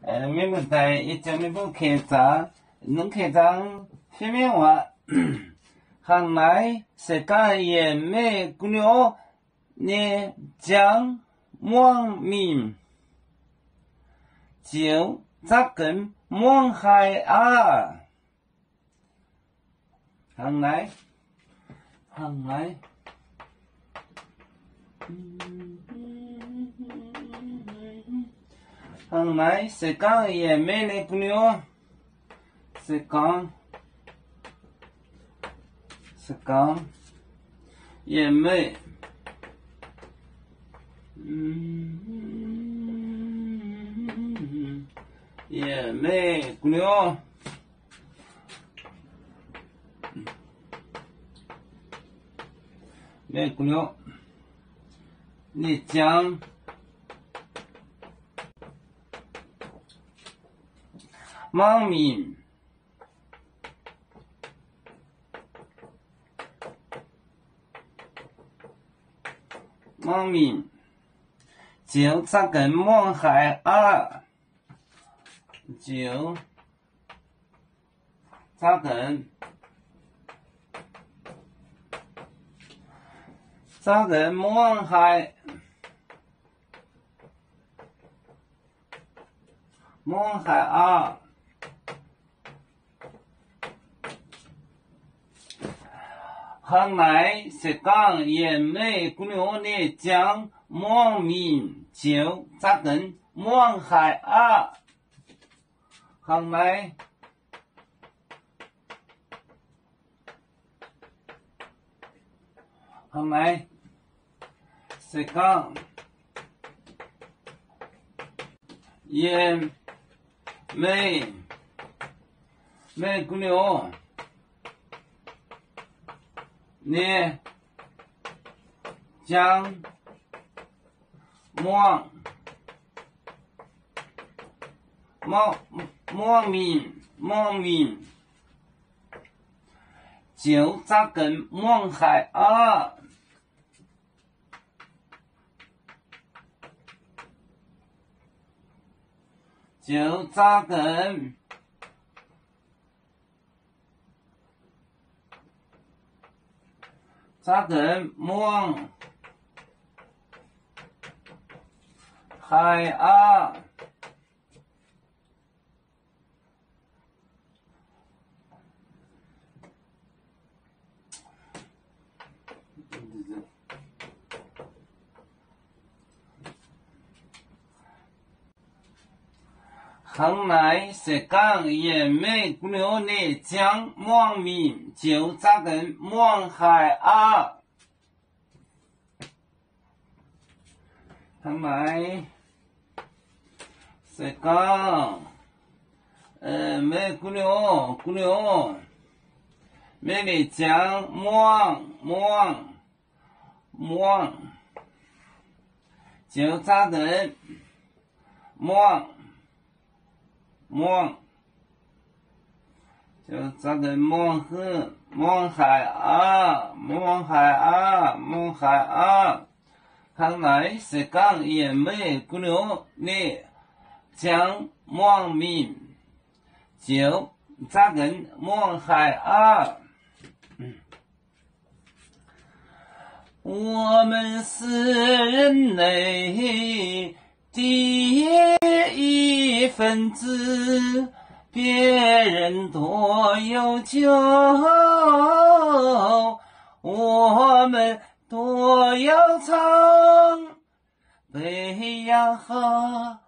没问题，一讲你不开张，能开张前面话，行来世间也没姑娘，你讲望面，就扎根望海啊，行来，行来。行来，世间也没那姑娘，世间也没，也没姑娘，没姑娘，你讲。望面，就扎根望海啊，就扎根望海啊。行来是讲也没姑娘的讲望面就扎根望海啊，行来是讲也没姑娘。你讲望面就扎根望海啊，就扎根望海啊。行来是讲也没姑娘的讲望面就扎根望海啊。行来是讲没姑娘没你讲望就扎根望就扎根望海啊。看来是讲也没姑娘你讲望面就扎根望海啊。我们是人类的一份子，别人多有酒，我们多要唱。悲呀哈，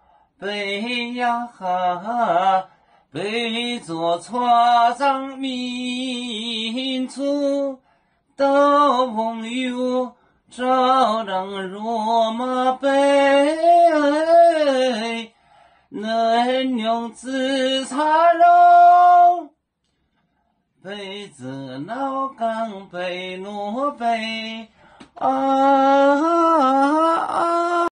悲作错掌民族的朋友，照让戎马悲，能用自擦肉，被子老岗被奴背啊。